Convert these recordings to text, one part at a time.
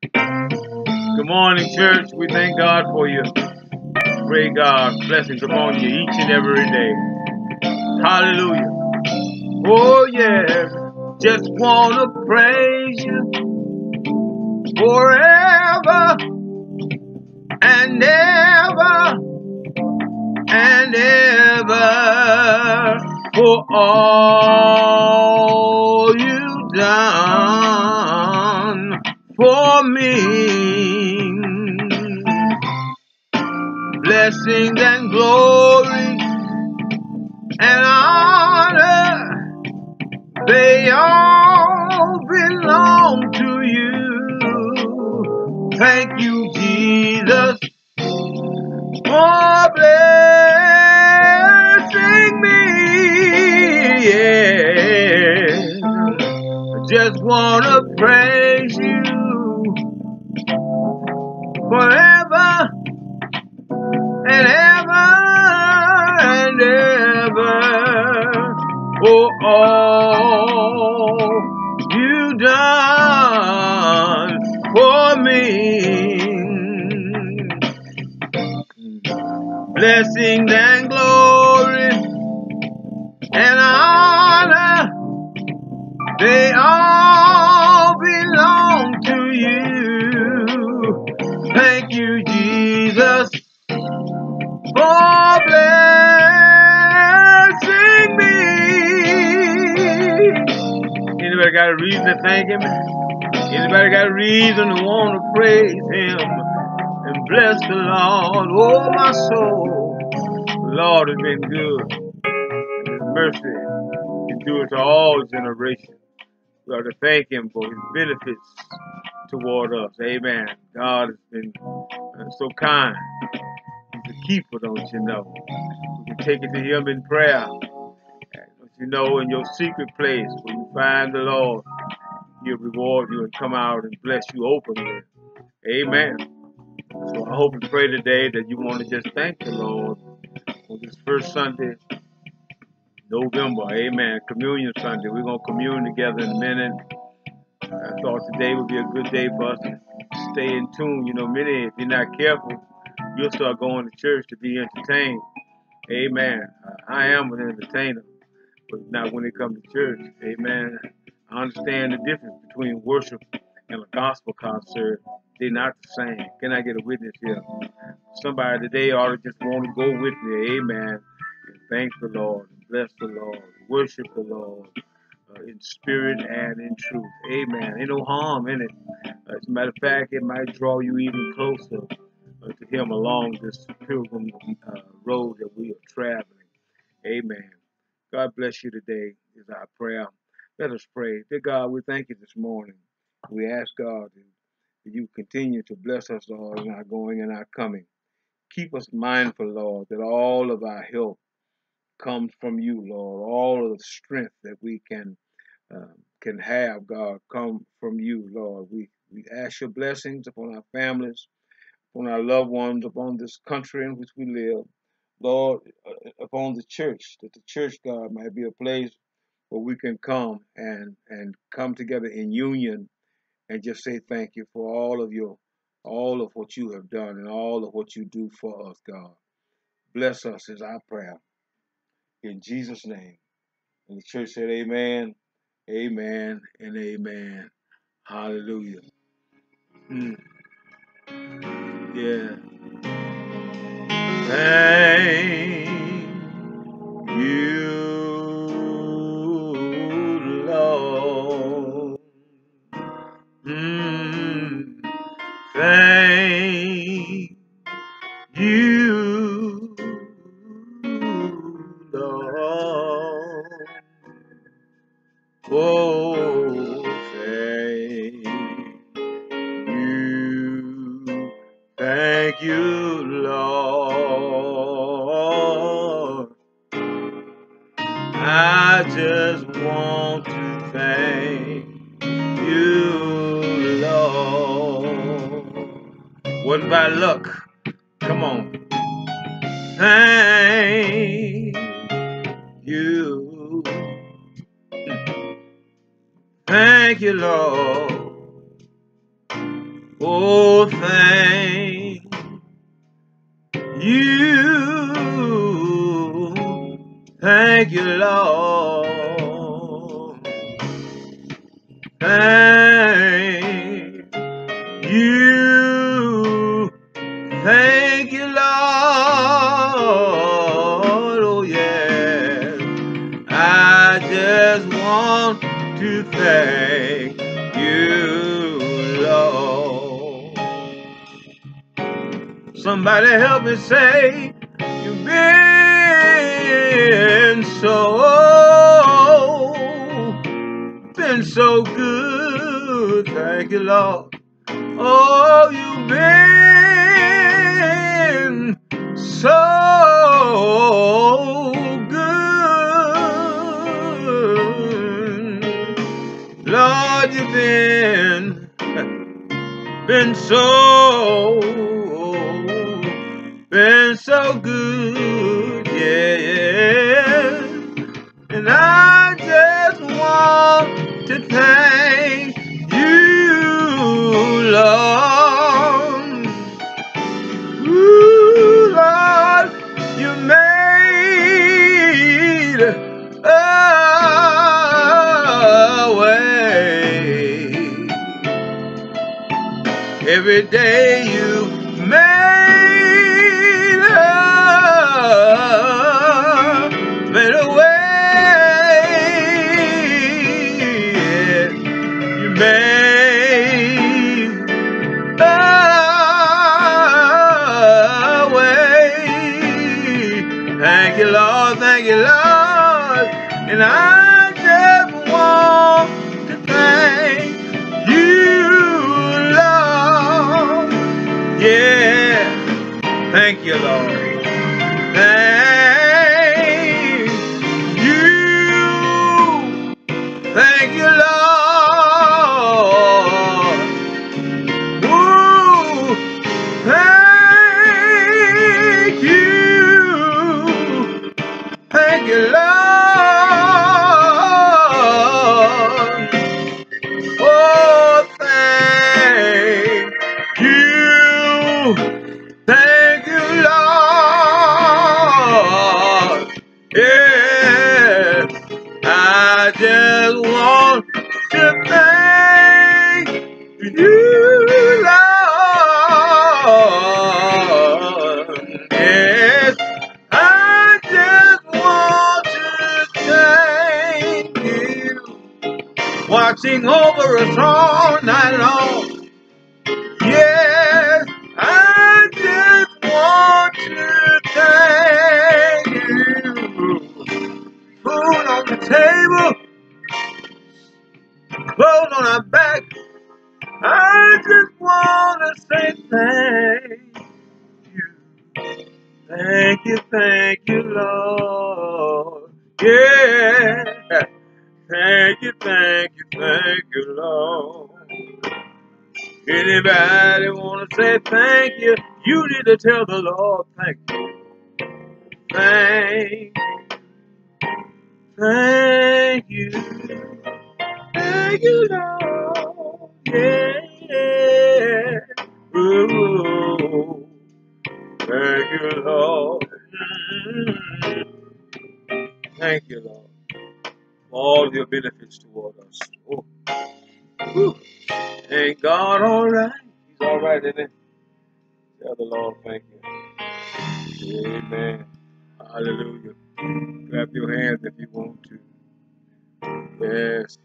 Good morning, church. We thank God for you. Pray God's blessings upon you each and every day. Hallelujah. Oh, yes. Just want to praise you forever and ever and ever for all you've done for me. Blessings and glory and honor, they all belong to you. Thank you, Jesus, for blessing me. Yeah. I just want to praise you forever and ever and ever for all you done for me. Blessings and glory and honor, they all belong to you. Thank you, Jesus, for blessing me. Anybody got a reason to thank him? Anybody got a reason to want to praise him and bless the Lord? Oh, my soul, the Lord has been good. And his mercy endures to all generations. We ought to thank him for his benefits toward us. Amen. God has been so kind. He's a keeper, don't you know? We can take it to him in prayer. Don't you know, in your secret place where you find the Lord, he'll reward you and come out and bless you openly. Amen. So I hope and pray today that you want to just thank the Lord for this first Sunday, November. Amen. Communion Sunday. We're going to commune together in a minute. I thought today would be a good day for us to stay in tune. You know, many, if you're not careful, you'll start going to church to be entertained. Amen. I am an entertainer, but not when it comes to church. Amen. I understand the difference between worship and a gospel concert. They're not the same. Can I get a witness here? Somebody today ought to just want to go with me. Amen. And thank the Lord. Bless the Lord. Worship the Lord. In spirit and in truth. Amen. Ain't no harm in it. As a matter of fact, it might draw you even closer to him along this pilgrim road that we are traveling. Amen. God bless you today is our prayer. Let us pray. Dear God, we thank you this morning. We ask God that you continue to bless us all in our going and our coming. Keep us mindful, Lord, that all of our help comes from you, Lord. All of the strength that we can have, God, come from you, Lord. We ask your blessings upon our families, upon our loved ones, upon this country in which we live, Lord, upon the church, that the church, God, might be a place where we can come and come together in union and just say thank you for all of what you have done and all of what you do for us, God. Bless us is our prayer. In Jesus' name. And the church said amen, amen, and amen. Hallelujah. Yeah. Thank you, Lord. Thank you, Lord. Oh, thank you. Thank you, Lord. I just want to thank you, Lord. Wasn't by luck. Come on. Thank you. Thank you, Lord. Oh, thank you. Thank you, Lord. Thank you. Thank you, Lord. Oh, yeah. I just want to thank you, Lord. Somebody help me say, you've been so good. Thank you, Lord. Oh, you've been so good. Lord, you've been so good, yeah. And I just want to thank you, Lord. Ooh, Lord, you made a way. Every day you made a way. You made a way. Thank you, Lord. Thank you, Lord. And I just want to thank you, Lord. Yeah. Thank you, Lord. Thank you. Thank you, Lord. Ooh, thank you. Thank you, Lord. Oh, thank you. Thank you, Lord. Yeah, I just want to thank you, Lord. Yes, I just want to thank you, watching over us all night long. Yes, I just want to thank you. Food on the table, clothes on our back. I just want to say thank you. Thank you, Lord. Yeah. Thank you, Lord. Anybody want to say thank you? You need to tell the Lord thank you. Thank you. Thank you, Lord. Yeah. Ooh. Thank you, Lord. Thank you, Lord, for all your benefits toward us. Oh. Whew. Ain't God all right? He's all right, isn't he? Tell the Lord thank you. Amen. Hallelujah. Clap your hands if you want to. Yes.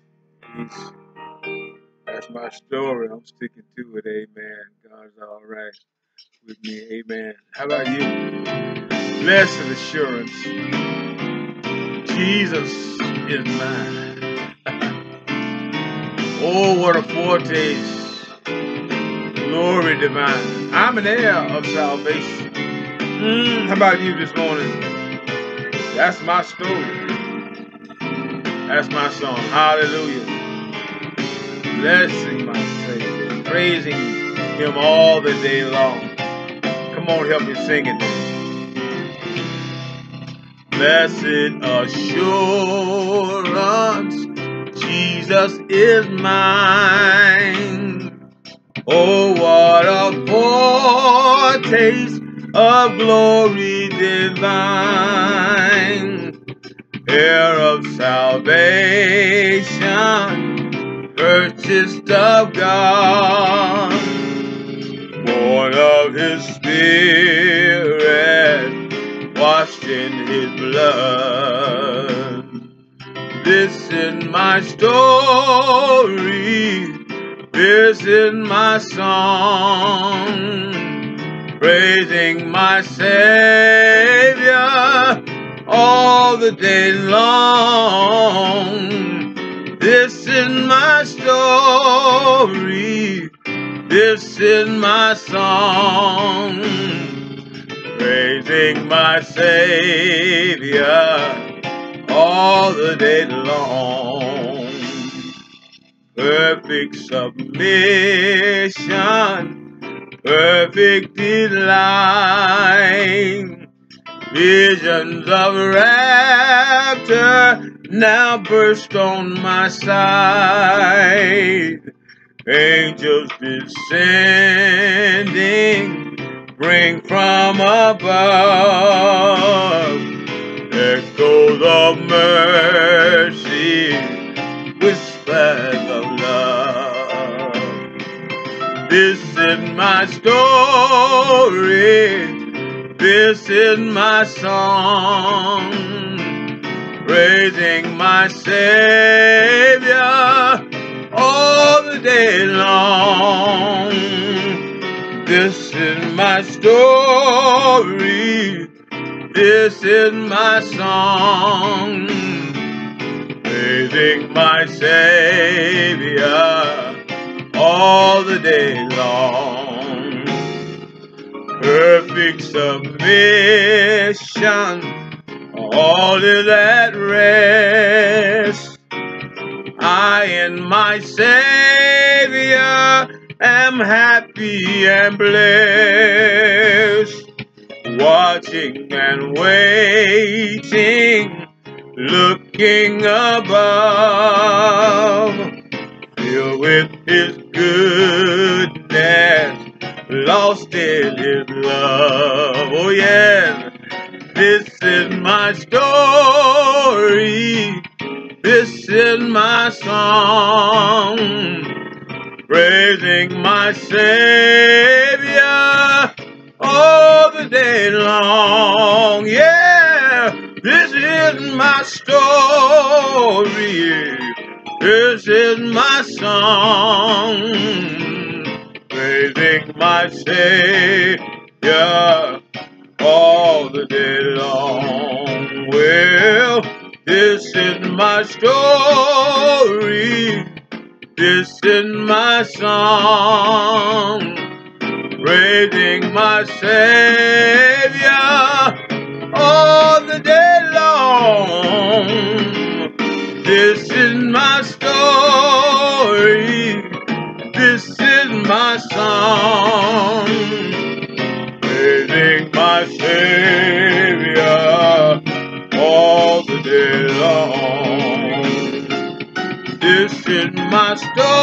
That's my story. I'm sticking to it. Amen. God's all right with me. Amen. How about you? Blessed assurance. Jesus is mine. Oh, what a foretaste. Glory divine. I'm an heir of salvation. How about you this morning? That's my story. That's my song. Hallelujah. Blessing my Savior. Praising Him all the day long. Come on, help me sing it. Blessed assurance, Jesus is mine. Oh, taste of glory divine, heir of salvation, purchased of God, born of His Spirit, washed in His blood. This is my story, this is my song, praising my Savior all the day long. This is my story, this is my song, praising my Savior all the day long. Perfect submission, perfect delight, visions of rapture now burst on my sight. Angels descending, bring from above echoes of mercy, whispers of love. This is my story, this is my song, praising my Savior all the day long. This is my story, this is my song, praising my Savior all the day long. Perfect submission, all is at rest. I and my Savior am happy and blessed, watching and waiting, looking above, filled with His goodness, lost in His love. Oh yes, this is my story, this is my song, praising my Savior all the day long. Yeah, this is my story, this is my song, praising my Savior all the day long. Well, this is my story, this is my song, praising my Savior all the day long. This is my story, this is my song, praising my Savior all the day long. This is my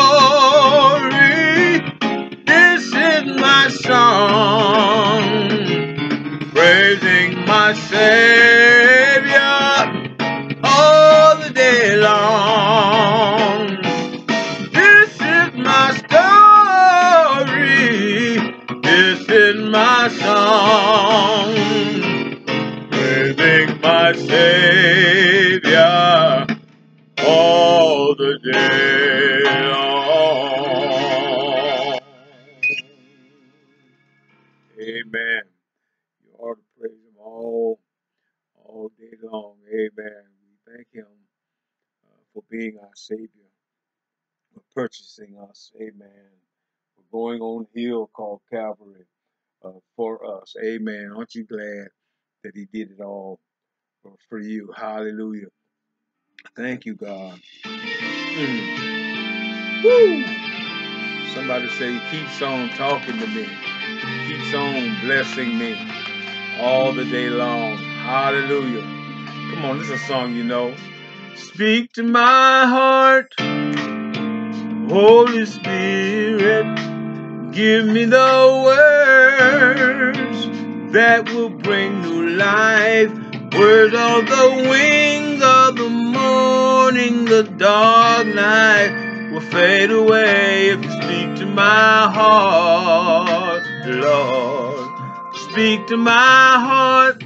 story, this is my song, praising my Savior all the day long. This is my story, this is my song, praising my Savior all the day long. Amen. You ought to praise Him all day long. Amen. We thank Him for being our Savior, for purchasing us. Amen. For going on a hill called Calvary for us. Amen. Aren't you glad that He did it all for you? Hallelujah. Thank you, God. Woo! Somebody say He keeps on talking to me. He keeps on blessing me all the day long. Hallelujah. Come on, this is a song you know. Speak to my heart, Holy Spirit, Give me the words that will bring new life. Words on the wings of the morning. The dark night will fade away if you speak to my heart, Lord. Speak to my heart,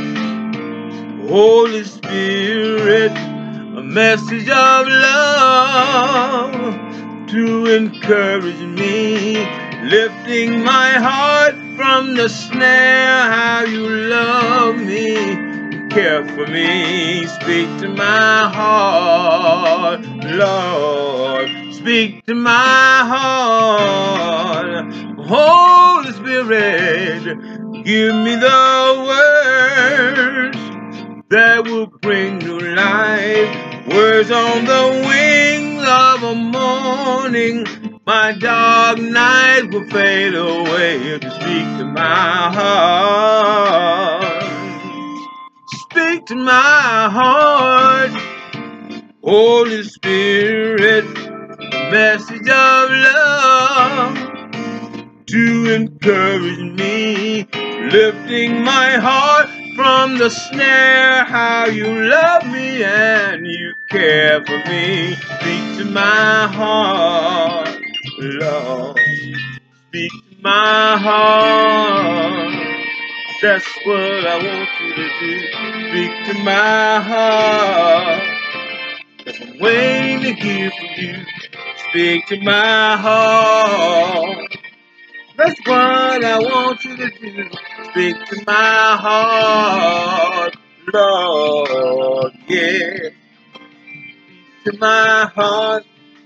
Holy Spirit. A message of love to encourage me, lifting my heart from the snare. How you love me, care for me. Speak to my heart, Lord. Speak to my heart, Holy Spirit. Give me the words that will bring new life. Words on the wings of a morning. My dark night will fade away if you speak to my heart. Speak to my heart, Holy Spirit. A message of love to encourage me, lifting my heart from the snare. How you love me and you care for me. Speak to my heart, Lord. Speak to my heart. That's what I want you to do. Speak to my heart. 'Cause I'm waiting to hear from you. Speak to my heart. That's what I want you to do. Speak to my heart, Lord, yeah. Speak to my heart,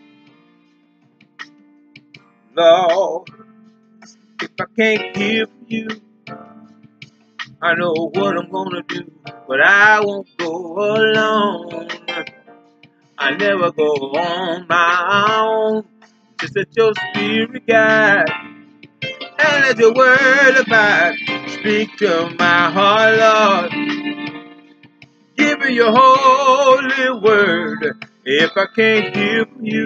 Lord. If I can't hear from you, I know what I'm gonna do, but I won't go alone. I never go on my own. Just let your spirit guide, and let your word abide. Speak to my heart, Lord. Give me your holy word. If I can't hear from you,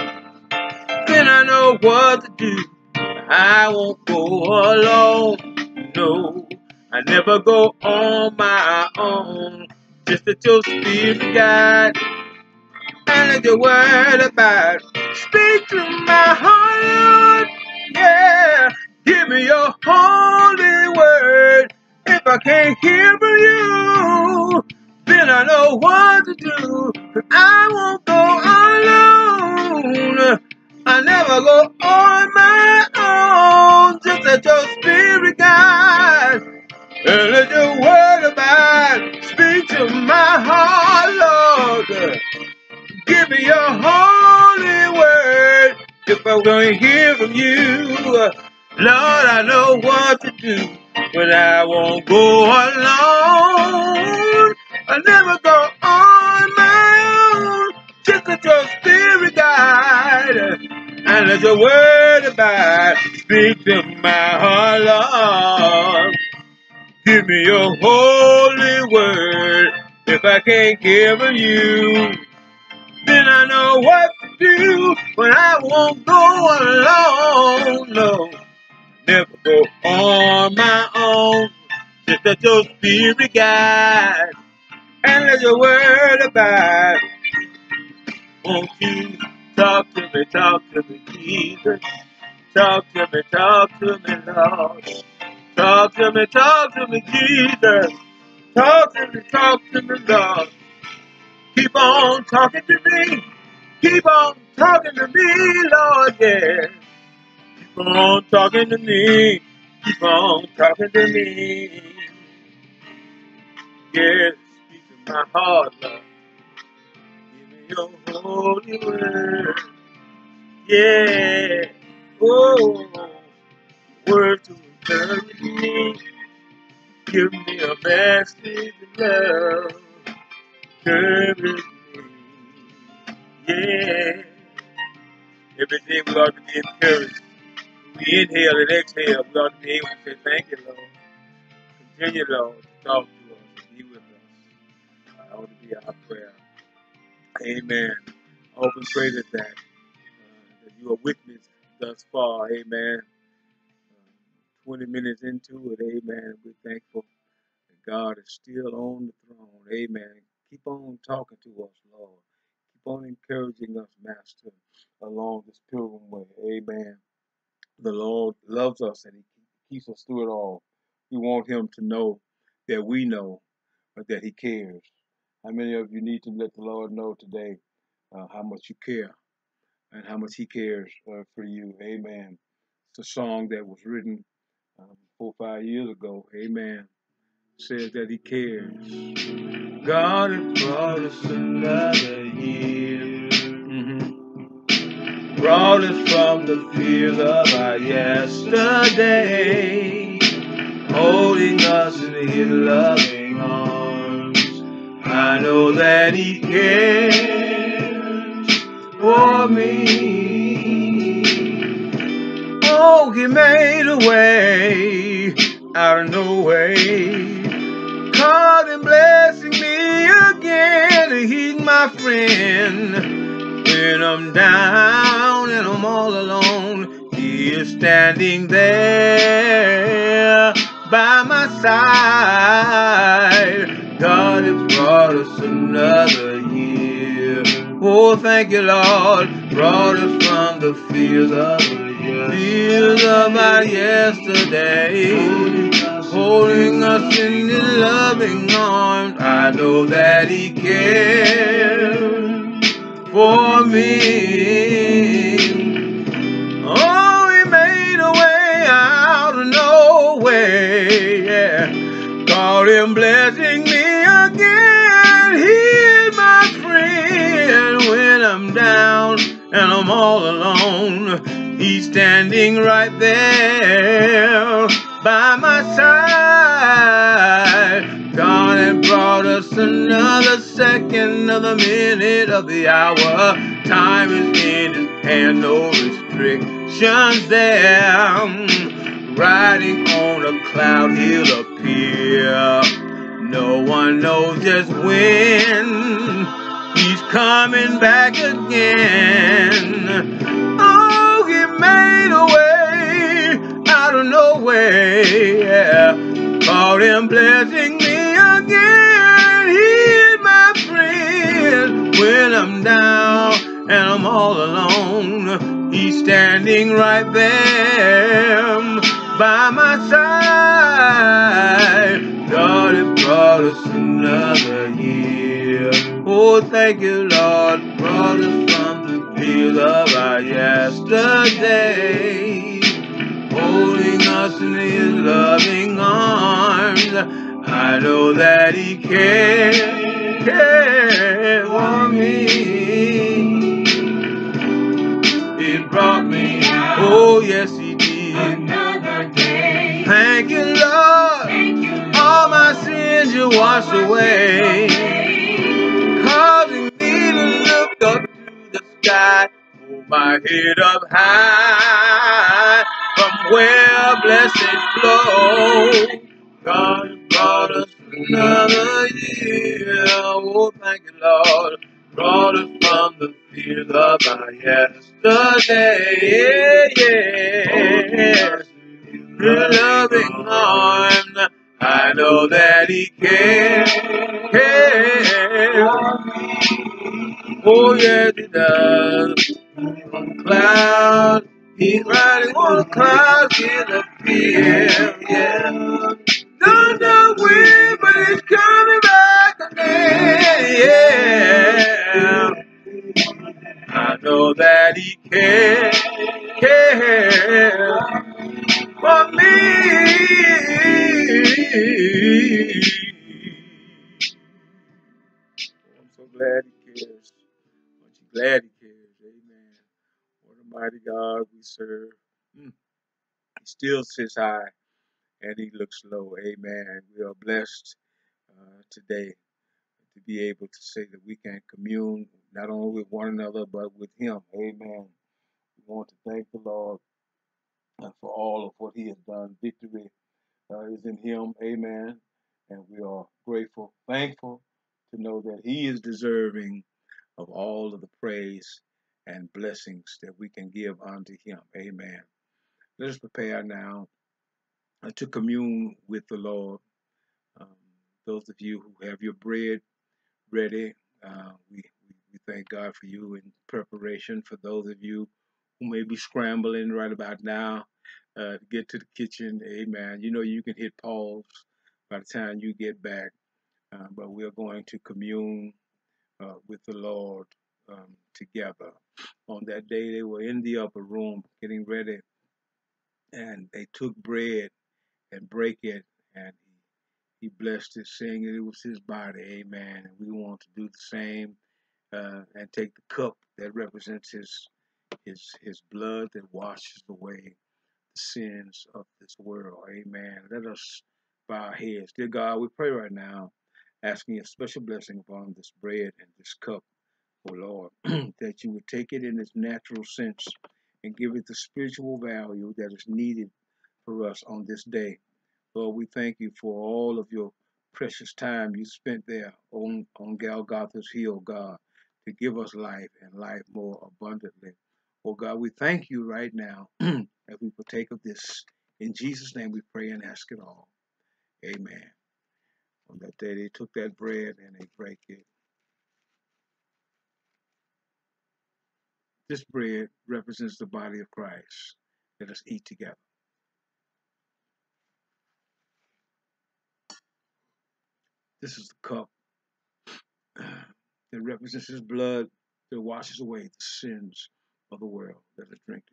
then I know what to do. I won't go alone. No, I never go on my own. Just let your spirit guide, and let your word abide. Speak to my heart, Lord. Yeah, give me your holy word. If I can't hear from you, then I know what to do. 'Cause I won't go alone. I never go on my own. Just let your spirit guide, and let your word abide. Speak to my heart, Lord. Give me your holy word. If I'm going to hear from you, Lord, I know what to do. But I won't go alone. I never go on my own. Just let your spirit guide, and let your word abide. Speak to my heart, Lord. Give me your holy word. If I can't give from you, then I know what to do. But I won't go alone. No, never go on my own. Just let your spirit guide, and let your word abide. Won't you talk to me, Jesus? Talk to me, Lord. Talk to me, Jesus. Talk to me, Lord. Keep on talking to me. Keep on talking to me, Lord, yeah. Keep on talking to me. Keep on talking to me. Yeah, speak to my heart, Lord. Give me your holy word. Yeah. Oh, word to encourage me. Give me a message of love. Encourage me. Yeah. Every day we ought to be encouraged. We inhale and exhale. We ought to be able to say, thank you, Lord. Continue, Lord, to talk to us, be with us. That ought to be our prayer. Amen. I hope and pray that you are with me thus far. Amen. 20 minutes into it. Amen. We're thankful that God is still on the throne. Amen. Keep on talking to us, Lord. Keep on encouraging us, Master, along this pilgrim way. Amen. The Lord loves us and He keeps us through it all. We want Him to know that we know that He cares. How many of you need to let the Lord know today how much you care and how much He cares for you? Amen. It's a song that was written 4 or 5 years ago. Amen. It says that He cares. God has brought us another year. Brought us from the fears of our yesterday, holding us in His loving arms. I know that He cares for me. Oh, He made a way out of no way, caught Him blessing me again. He's my friend. When I'm down and I'm all alone, He is standing there by my side. God has brought us another year. Oh, thank you, Lord. Brought us from the fears of our yesterday, holding us in His loving arms. I know that He cares for me. Oh, He made a way out of no way, yeah. Caught Him blessing me again. He is my friend when I'm down and I'm all alone. He's standing right there by my side. God had brought us another second, another minute of the hour. Time is in His hand, no restrictions there. Riding on a cloud He'll appear. No one knows just when He's coming back again. Oh, He made a way out of no way, yeah. Caught Him blessing me again. He's my friend when I'm down and I'm all alone. He's standing right there by my side. God has brought us another year. Oh, thank you, Lord. Brought us from the fears of our yesterday, holding us in His loving arms. I know that He cares for me. He brought me out. Oh, yes, He did. Another day. Thank you, Lord. Thank you, Lord. All my sins You washed away, causing me to look up to the sky, hold my head up high, from where blessings flow. God brought us another year. Oh, thank you, Lord. Brought us from the fears of our yesterday. Yeah. Your loving arms. I know that He cares. Oh, yes, He does. On the cloud, He's riding on the cloud, He'll appear, yeah. Don't know when, but He's coming back again, yeah. I know that He cares for me. I'm so glad He cares. Aren't you glad He cares? Amen. What a mighty God we serve. He still sits high and He looks low. Amen. We are blessed today to be able to say that we can commune not only with one another but with Him. Amen. We want to thank the Lord for all of what He has done. Victory is in Him. Amen. And we are grateful, thankful to know that He is deserving of all of the praise and blessings that we can give unto Him. Amen. Let us prepare now to commune with the Lord. Um, those of you who have your bread ready, we thank God for you in preparation. For those of you who may be scrambling right about now to get to the kitchen, amen. You know you can hit pause by the time you get back, but we are going to commune with the Lord together. On that day, they were in the upper room getting ready, and they took bread and break it, and he blessed it, saying that it was his body, amen. And we want to do the same and take the cup that represents his blood that washes away the sins of this world, amen. Let us bow our heads. Dear God, we pray right now, asking a special blessing upon this bread and this cup, oh Lord, that you would take it in its natural sense and give it the spiritual value that is needed for us on this day. Lord, we thank you for all of your precious time you spent there on Golgotha's hill, God, to give us life and life more abundantly. Oh God, we thank you right now as we partake of this. In Jesus' name we pray and ask it all. Amen. On that day they took that bread and they break it. This bread represents the body of Christ. Let us eat together. This is the cup that represents his blood that washes away the sins of the world. Let us drink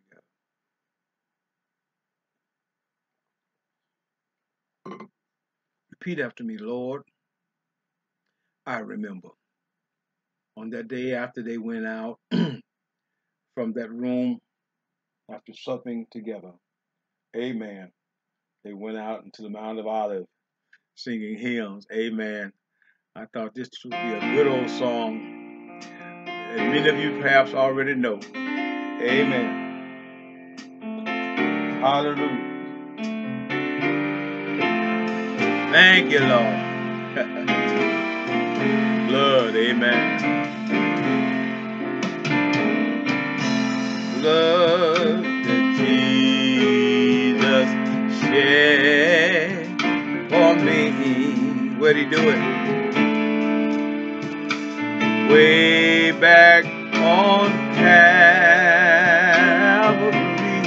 together. Repeat after me, Lord, I remember. On that day after they went out from that room after supping together, amen, they went out into the Mount of Olives singing hymns, amen. I thought this would be a good old song, and many of you perhaps already know. Amen. Hallelujah. Thank you, Lord. Blood, amen. Blood that Jesus shed for me. Where'd he do it? Way back on Calvary.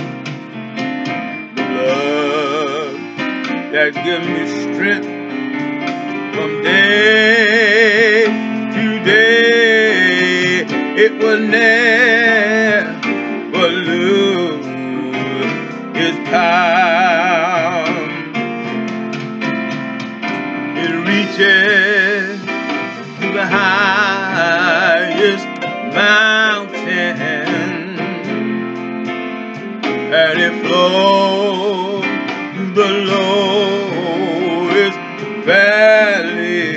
The blood that gives me strength from day to day. It will never lose its power. It reaches to the highest mountain, and it flows to the lowest valley.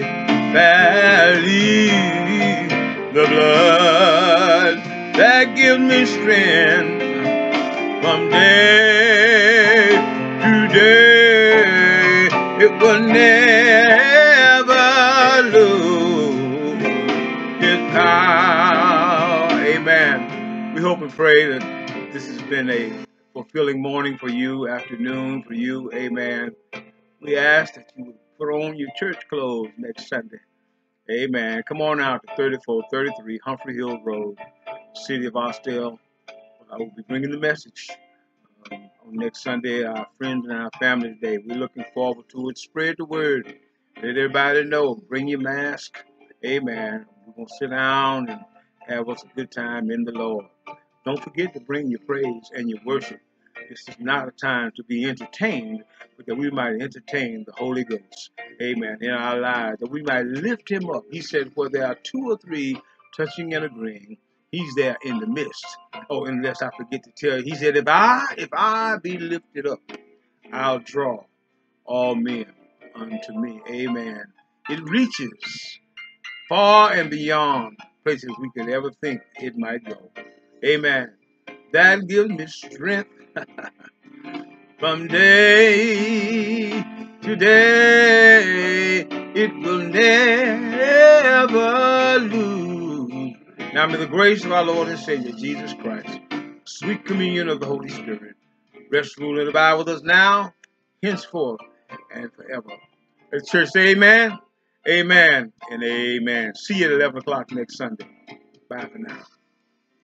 The blood that gives me strength from day to day, it will never lose its power. Amen. We hope and pray that this has been a fulfilling morning for you, afternoon for you. Amen. We ask that you would put on your church clothes next Sunday. Amen. Come on out to 3433 Humphrey Hill Road, City of Austell. I will be bringing the message on next Sunday, our friends and our family day. We're looking forward to it. Spread the word. Let everybody know. Bring your mask. Amen. We're going to sit down and have us a good time in the Lord. Don't forget to bring your praise and your worship. This is not a time to be entertained, but that we might entertain the Holy Ghost, amen, in our lives, that we might lift him up. He said, where there are 2 or 3 touching and agreeing, he's there in the midst. Oh, unless I forget to tell you, he said, if I be lifted up, I'll draw all men unto me, amen. It reaches far and beyond places we could ever think it might go, amen. That gives me strength from day to day. It will never lose. Now may the grace of our Lord and Savior, Jesus Christ, sweet communion of the Holy Spirit, rest, rule, and abide with us now henceforth and forever. The church say amen, amen, and amen. See you at 11 o'clock next Sunday. Bye for now.